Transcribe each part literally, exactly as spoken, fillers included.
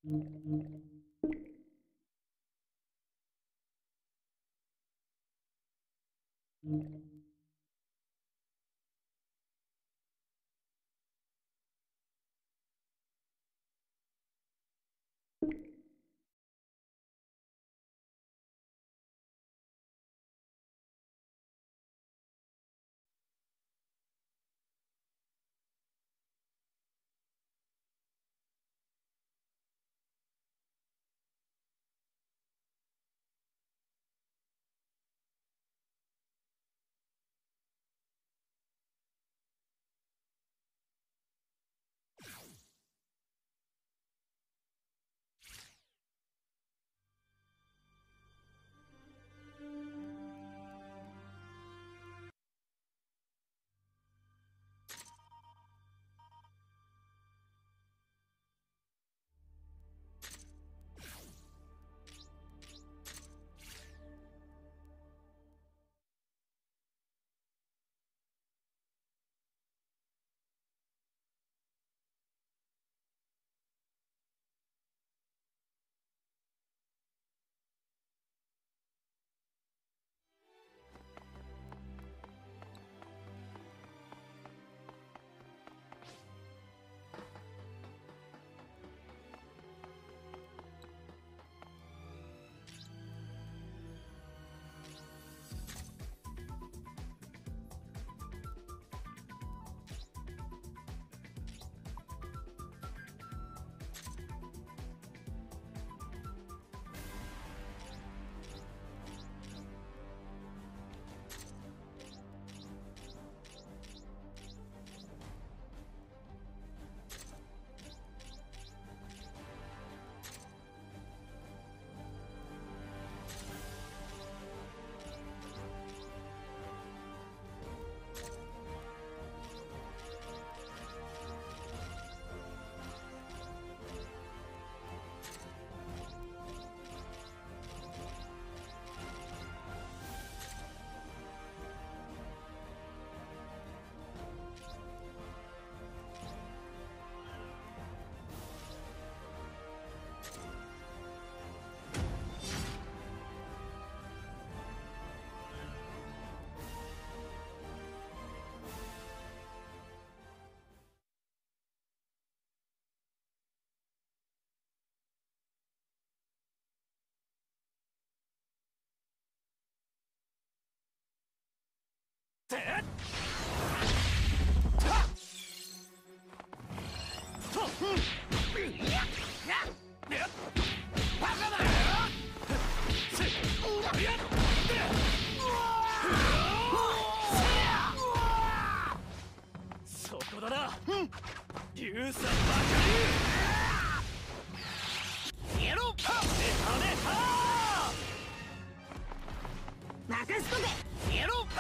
そこだな、竜さんばかり。やろう。メタメタ任せとけ。やろう。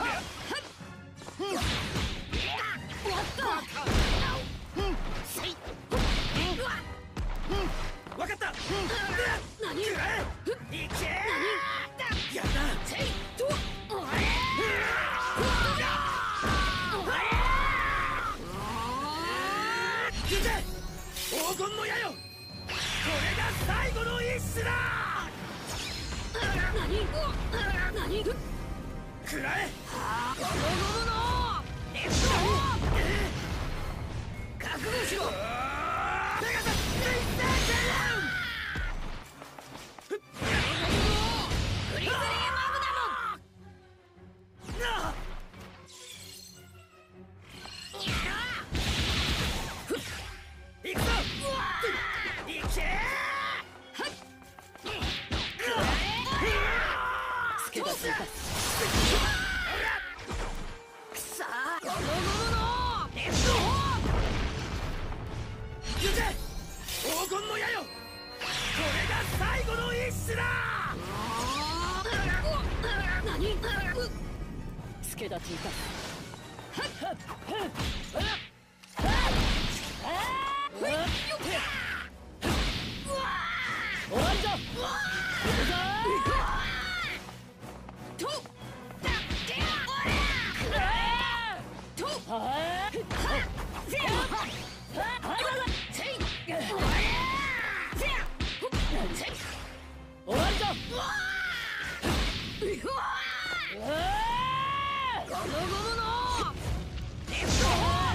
わかった。何？いけ。やだ。黄金の矢よ。これが最後の一種だ。何？何？くらえ。ゴムゴムの熱を覚悟しろ。ペガサスツイスターキャノン。グリズリーマグナム。なあ。行くぞ。行け。つけたつけた。くさー。ゴムゴムの熱を。行け。黄金の矢よ。これが最後の一種だ。何？つけたついた。終わりだ。とだけくらえとはせやはせいせやうわーゴムゴムのレフト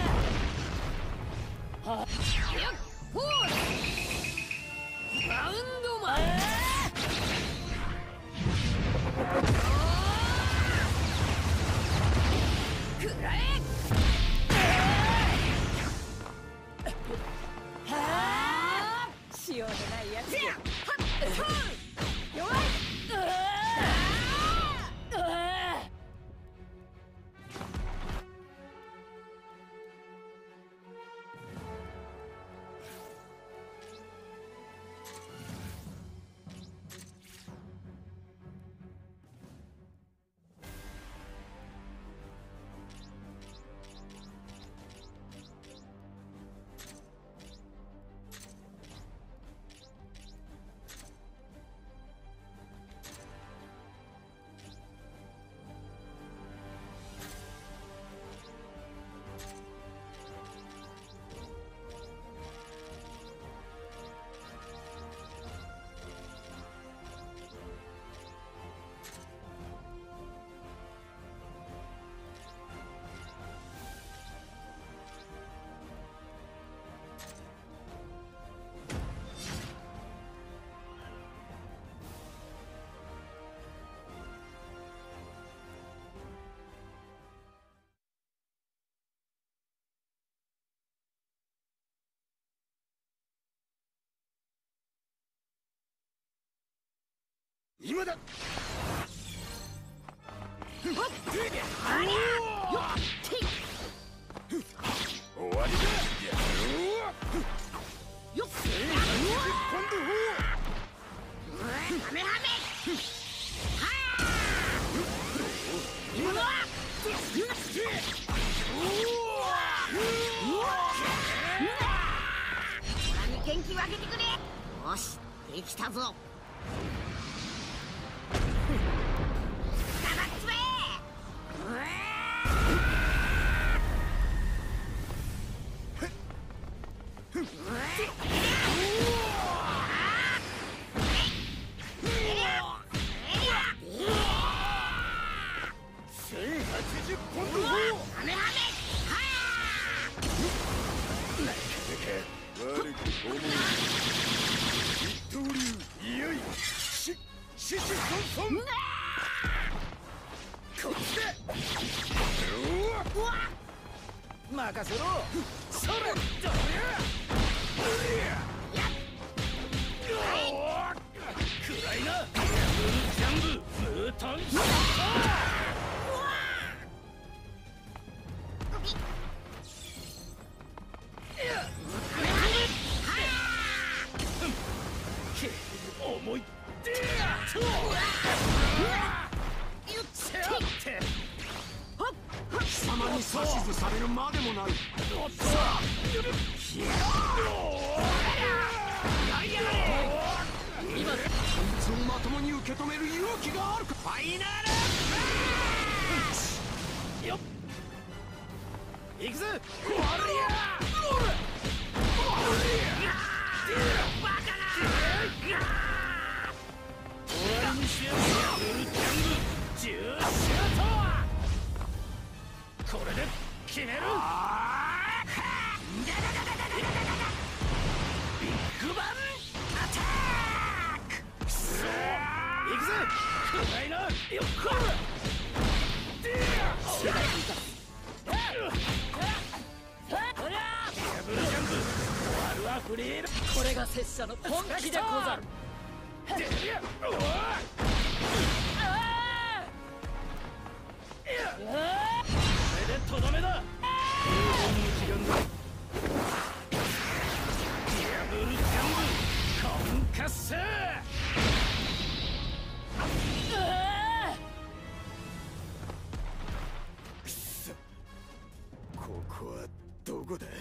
はっやっほーバウンドマンくらえはあ塩のないやつや弱い今だ。終わりだ。よっ。今度ほう。はめはめ。はあ。今だ。元気分けてくれ。よし、できたぞ。任せろ。それ。暗いな。ジャンブムータンショット。思いって貴様に指図されるまでもない。今こいつをまともに受け止める勇気があるか。ファイナルよっ行くぜ。終わりにしよう。ジューシュート。これで決める。ビッグバンアタック。そう行くぜ。くらいな。よっこら。手がついた。ダブルジャンプ。ワルはフリー。 これが拙者の本気でござる。 これでとどめだ。ダブルジャンプコンカッセ。くそ、ここはどこだ。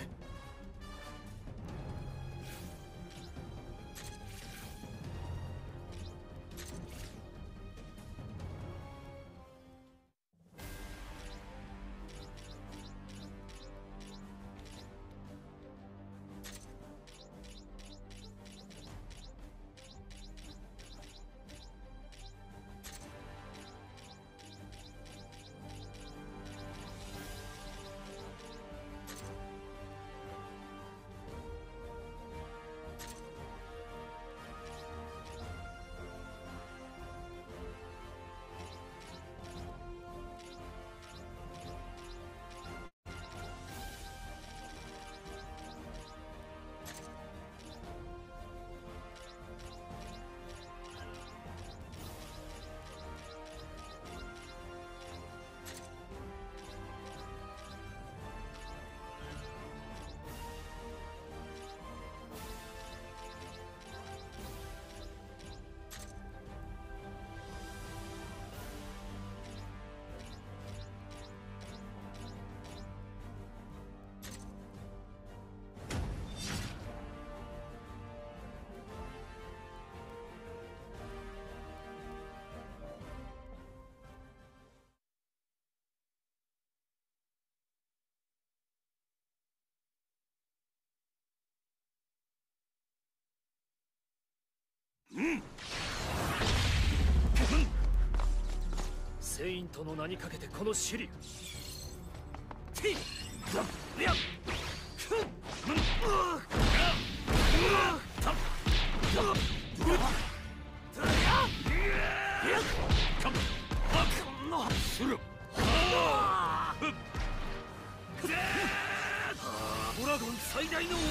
聖院との名にかけてこのシリアティザリアフンムンウータッタッグッタリアリアタッハッノスルハーフッドラゴン最大の王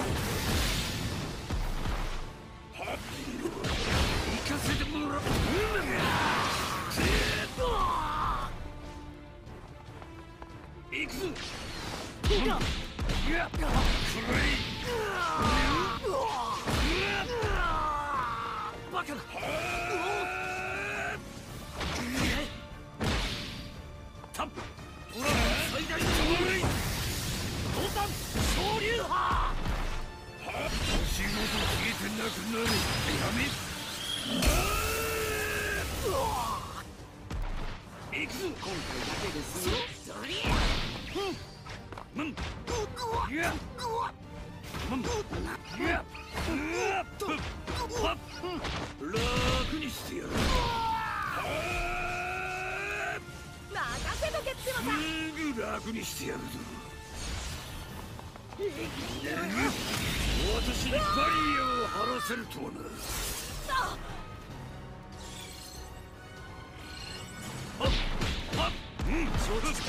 行かせてもらう。行くぞ。いや、クレイ。バカだ。タップ。ドラゴン最大の王。ドタン昇竜派。仕事消えてなくなる。やめ。行くぞ。今回だけですよ。そりゃ。うん。いや。うん。いや。楽にしてやる。 任せとけってばさ。 すぐ楽にしてやるぞ。私にバリアを張らせるとはな。はっはっうん、承知した。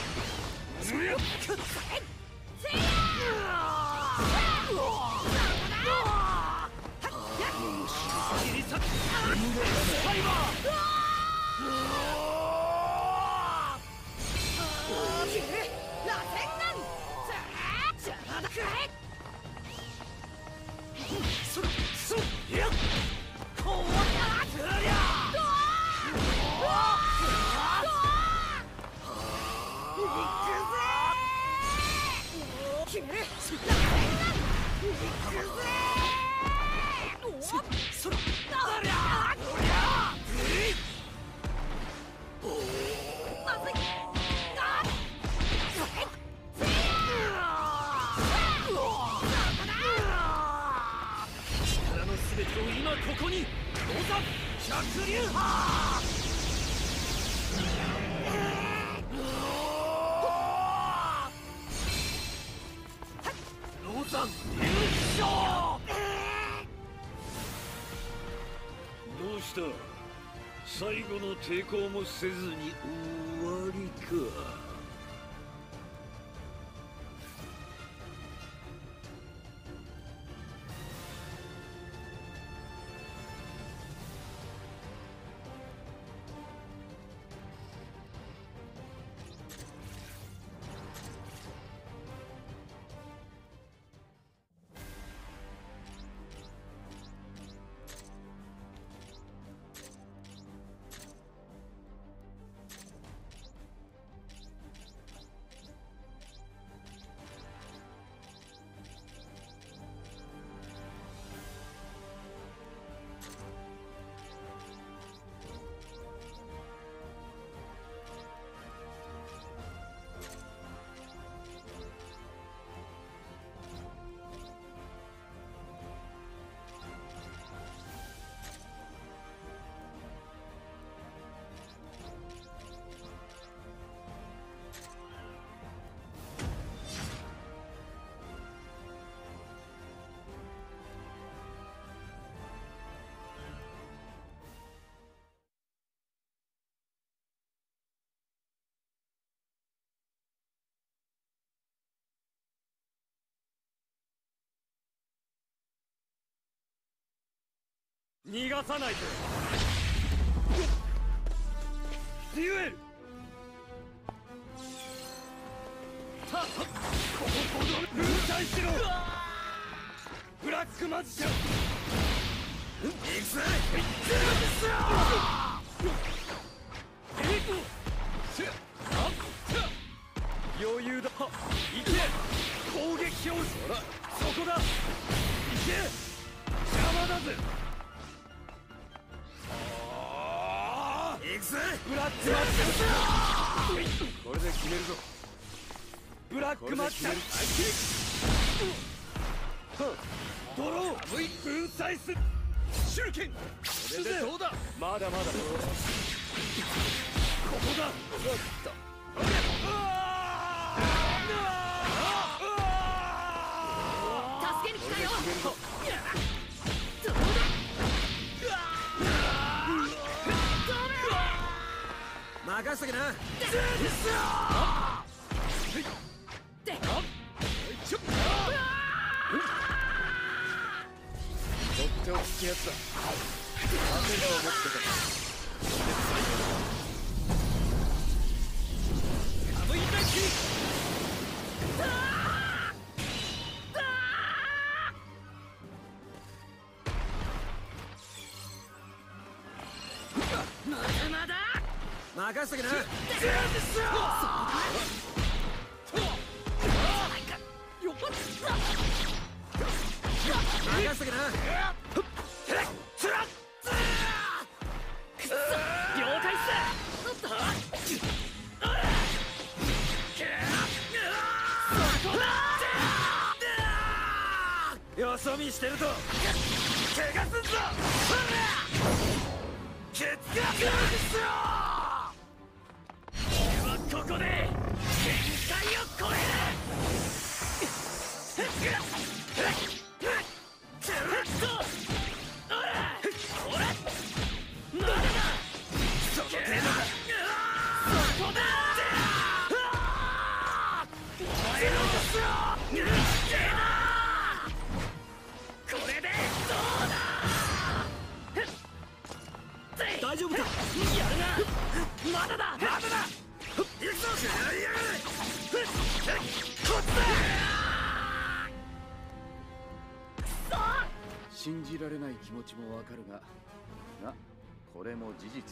そりゃくっせやーもし切り裂くファイバー螺旋丸邪魔だくらえそれそいやこうなってりゃ行くぜ螺旋丸行くぜそそれありゃおりゃまずい力の全てを今ここにロザ百竜派ロザン優勝どうした最後の抵抗もせずに終わりか逃がさないとデュエルたここの分解しろブラックマジシャン行くぜ余裕だ行け攻撃をそこだ行け邪魔だぜ行くぜブラックマッチャーこれで決めるぞブラックマッチャードロー V 粉砕す手裏剣すぜ。どうだ。まだまだ。ここだ。おっと。 助けに来たよ。 任せとけな。 とっておきってやつだ。勝てると思ってた。カムイダキ。 まだまだ。 任せとけな。任せとけな。 了解っす。 よそ見してると怪我すんぞ。ケツがくらですよ。 俺はここで限界を超える。 大丈夫か。 やるな。まだだ。 まだだ。行くぞ。こっちだ。 信じられない気持ちもわかるが、がこれも事実だ。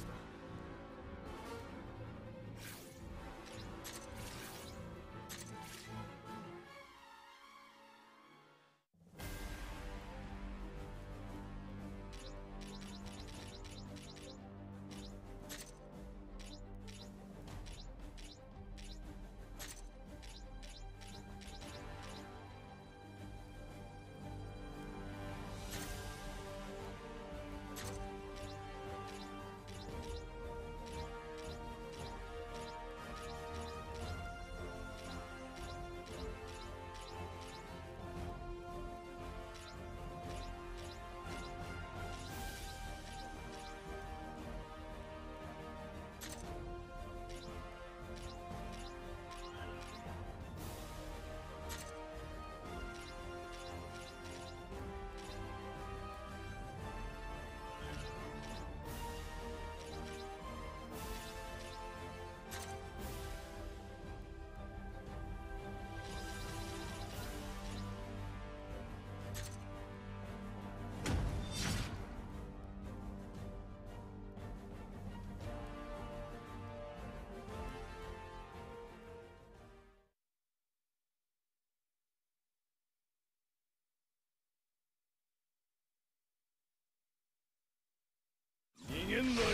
逃げんなよ。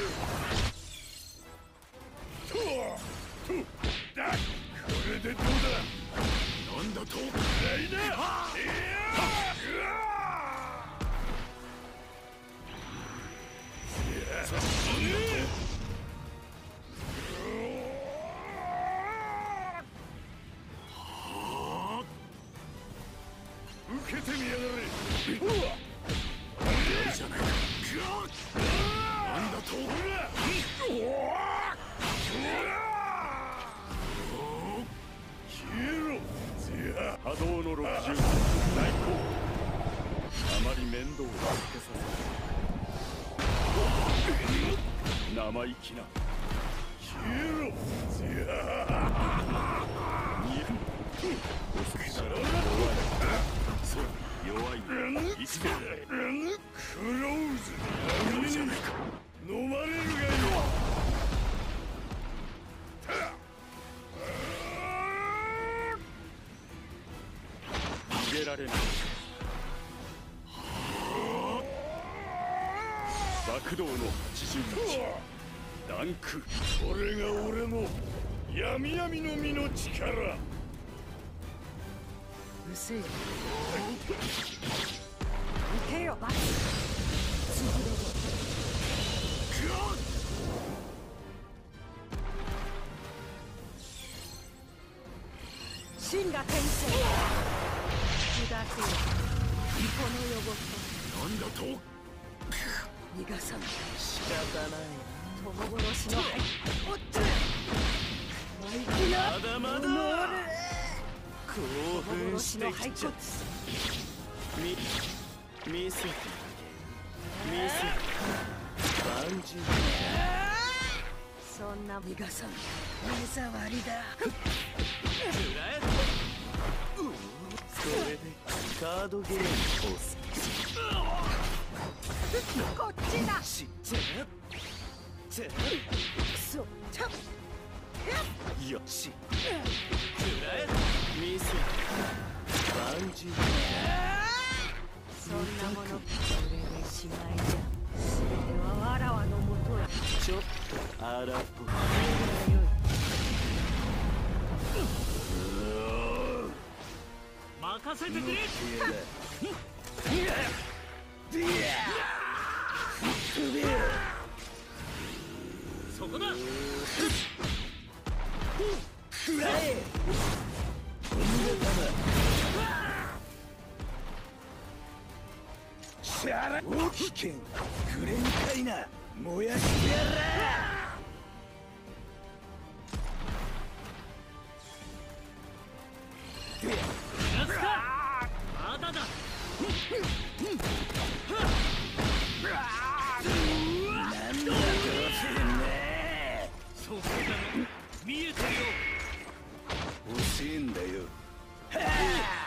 とわとだ。これでどうだ。なんだと。ライナー。受けてみやがれ。うわ。いいじゃないか。なんだと。消えろ。波動のろくじゅう代行。あまり面倒をかけさせる。生意気な。消えろ。遅くしたら弱い。そう弱い。いつで。クローズ。いいじゃないか。飲まれるがいい。逃げられない。爆動のはちじゅういち。ランク。これが俺の闇闇の実の力。 うせえよ。行けよバカ。潰れろ。 真が転生下せよこの夜ごとなんだと。 逃がさん仕方ない友殺しの灰おっとまだまだ興奮幻しての骸骨きちゃったみ見せて見せて万事そんな逃がさん目障りだくらえこれでカードゲームをすこっちだしちゃちゃクソちゃよしくらえ見せて万事そんなものこれでしまいじゃ全てはわらわのもとへちょっと荒っぽい任せてくれ。そこだ。 くらえしゃらお危険くれんかいな燃やしてやらやつか。まだだ。 なんだどうすんねそうだが見えてるよ。 欲しいんだよそうだ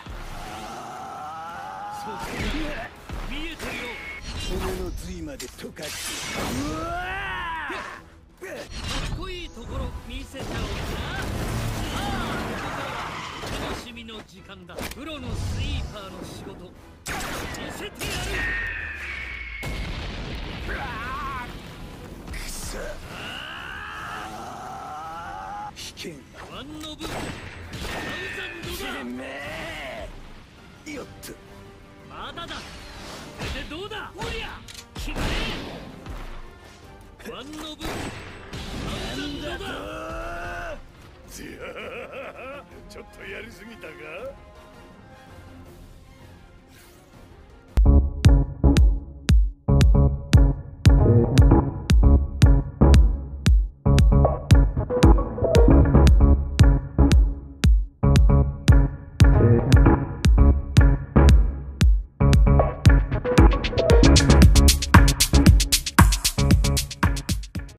が見えてるよ。 骨の髄まで溶かしてうわかっこいいところ見せておくな。さあここからは楽しみの時間だ。プロのスイーパーの仕事見せてやる。 くそ危険ワンノブサウザンドだ。 めえよっとまだだ。これでどうだ。おりゃ決まれ。ワンノブサウザンドだ。 ちょっとやりすぎたか。